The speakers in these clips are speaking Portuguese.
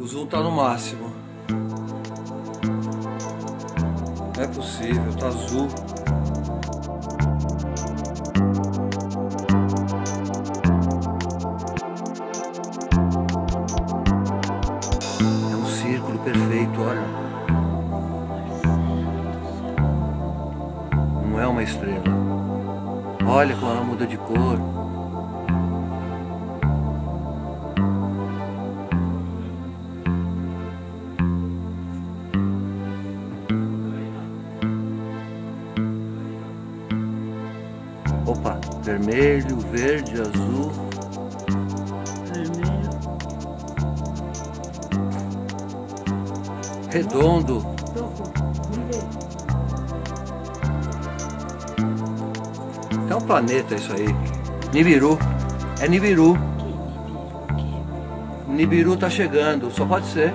Azul tá no máximo. Não é possível, tá azul. É um círculo perfeito, olha. Não é uma estrela. Olha como ela muda de cor. Opa, vermelho, verde, azul. Vermelho. Redondo. É um planeta isso aí. Nibiru. É Nibiru. Nibiru tá chegando, só pode ser.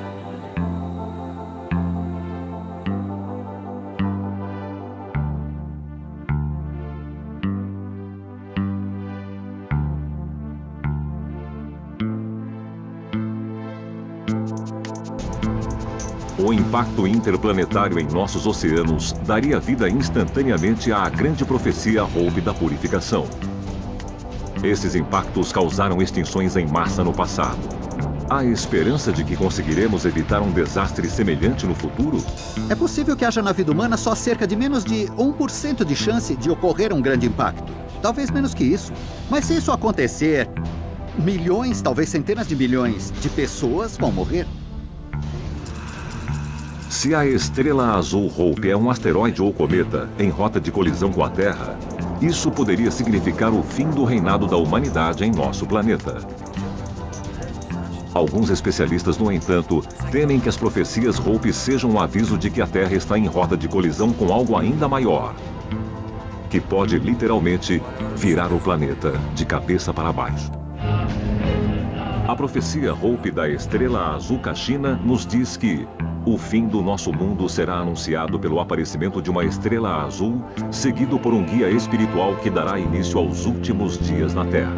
O impacto interplanetário em nossos oceanos daria vida instantaneamente à grande profecia Hope da purificação. Esses impactos causaram extinções em massa no passado. Há esperança de que conseguiremos evitar um desastre semelhante no futuro? É possível que haja na vida humana só cerca de menos de 1% de chance de ocorrer um grande impacto. Talvez menos que isso. Mas se isso acontecer, milhões, talvez centenas de milhões de pessoas vão morrer. Se a estrela azul Hope é um asteroide ou cometa em rota de colisão com a Terra, isso poderia significar o fim do reinado da humanidade em nosso planeta. Alguns especialistas, no entanto, temem que as profecias Hope sejam um aviso de que a Terra está em rota de colisão com algo ainda maior, que pode literalmente virar o planeta de cabeça para baixo. A profecia Hope da estrela azul Kashina nos diz que o fim do nosso mundo será anunciado pelo aparecimento de uma estrela azul, seguido por um guia espiritual que dará início aos últimos dias na Terra.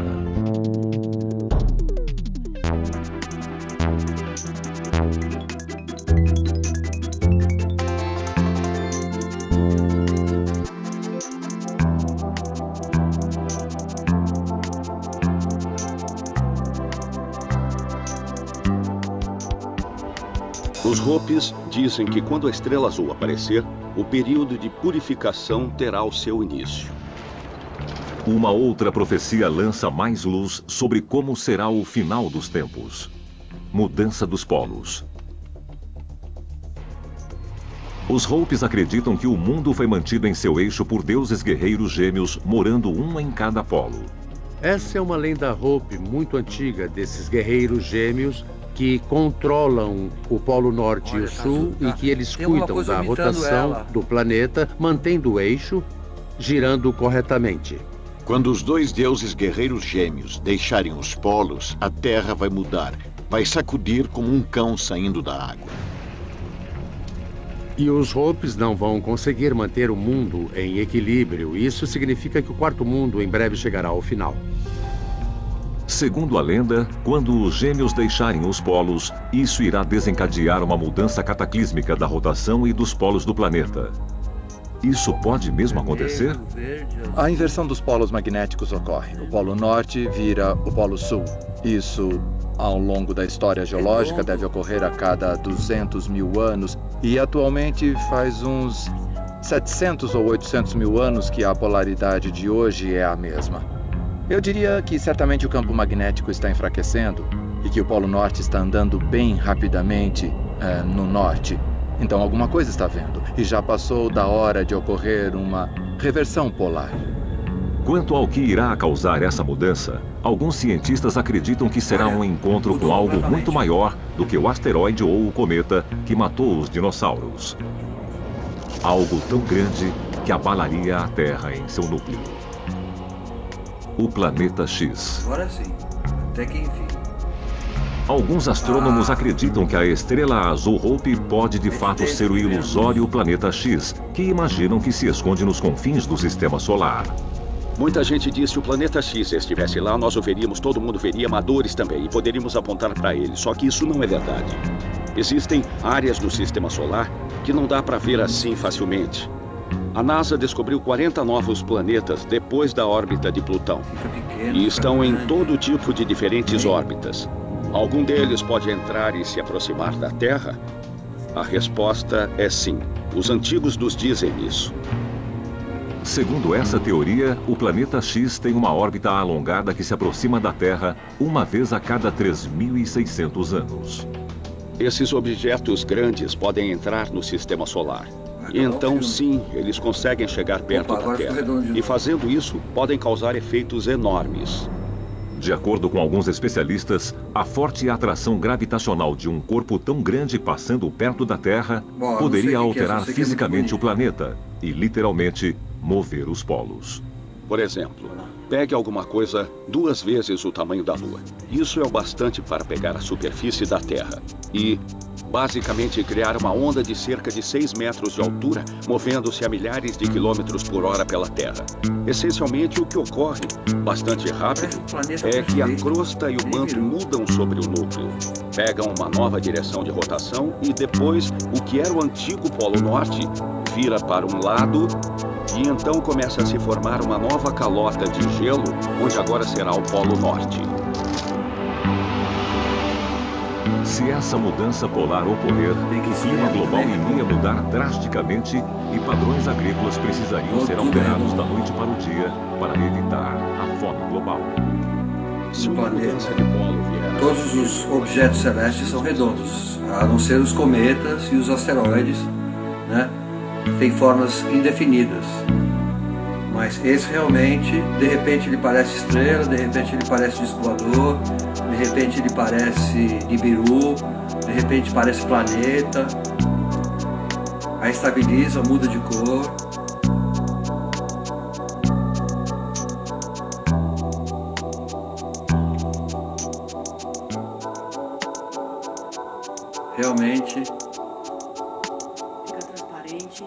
Os Hopis dizem que quando a estrela azul aparecer, o período de purificação terá o seu início. Uma outra profecia lança mais luz sobre como será o final dos tempos. Mudança dos polos. Os Hopis acreditam que o mundo foi mantido em seu eixo por deuses guerreiros gêmeos, morando um em cada polo. Essa é uma lenda Hope muito antiga desses guerreiros gêmeos que controlam o Polo Norte e o Sul e que eles cuidam da rotação do planeta, mantendo o eixo girando corretamente. Quando os dois deuses guerreiros gêmeos deixarem os polos, a Terra vai mudar. Vai sacudir como um cão saindo da água. E os Hopis não vão conseguir manter o mundo em equilíbrio. Isso significa que o quarto mundo em breve chegará ao final. Segundo a lenda, quando os gêmeos deixarem os polos, isso irá desencadear uma mudança cataclísmica da rotação e dos polos do planeta. Isso pode mesmo acontecer? A inversão dos polos magnéticos ocorre. O Polo Norte vira o Polo Sul. Isso, ao longo da história geológica, deve ocorrer a cada 200 mil anos. E atualmente faz uns 700 ou 800 mil anos que a polaridade de hoje é a mesma. Eu diria que certamente o campo magnético está enfraquecendo e que o Polo Norte está andando bem rapidamente no norte. Então alguma coisa está vendo e já passou da hora de ocorrer uma reversão polar. Quanto ao que irá causar essa mudança, alguns cientistas acreditam que será um encontro com algo muito maior do que o asteroide ou o cometa que matou os dinossauros. Algo tão grande que abalaria a Terra em seu núcleo. O planeta X. Agora sim, até que enfim. Alguns astrônomos acreditam que a estrela azul Hope pode de fato ser o ilusório planeta X, que imaginam que se esconde nos confins do sistema solar. Muita gente diz que se o planeta X estivesse lá, nós o veríamos, todo mundo veria, amadores também, e poderíamos apontar para ele. Só que isso não é verdade. Existem áreas no sistema solar que não dá para ver assim facilmente. A NASA descobriu 40 novos planetas depois da órbita de Plutão. E estão em todo tipo de diferentes órbitas. Algum deles pode entrar e se aproximar da Terra? A resposta é sim. Os antigos nos dizem isso. Segundo essa teoria, o planeta X tem uma órbita alongada que se aproxima da Terra uma vez a cada 3.600 anos. Esses objetos grandes podem entrar no sistema solar. E então, sim, eles conseguem chegar perto da Terra. E fazendo isso, podem causar efeitos enormes. De acordo com alguns especialistas, a forte atração gravitacional de um corpo tão grande passando perto da Terra poderia alterar fisicamente o planeta e, literalmente, mover os polos. Por exemplo, pegue alguma coisa 2 vezes o tamanho da Lua. Isso é o bastante para pegar a superfície da Terra e, basicamente, criar uma onda de cerca de 6 metros de altura, movendo-se a milhares de quilômetros por hora pela Terra. Essencialmente, o que ocorre, bastante rápido, é que a crosta e o manto mudam sobre o núcleo, pegam uma nova direção de rotação e depois, o que era o antigo Polo Norte, vira para um lado e então começa a se formar uma nova calota de gelo, onde agora será o Polo Norte. Se essa mudança polar ocorrer, o clima global iria mudar drasticamente e padrões agrícolas precisariam ser alterados da noite para o dia para evitar a fome global. Se uma mudança de polo vier... Todos os objetos celestes são redondos, a não ser os cometas e os asteroides, né? Tem formas indefinidas. Mas esse realmente, de repente ele parece estrela, de repente ele parece disco voador, de repente ele parece Nibiru, de repente parece planeta. Aí estabiliza, muda de cor. Realmente fica transparente.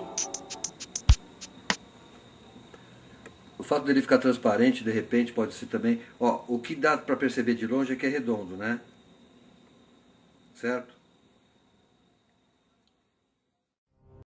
O fato dele ficar transparente, de repente, pode ser também... Ó, o que dá para perceber de longe é que é redondo, né? Certo?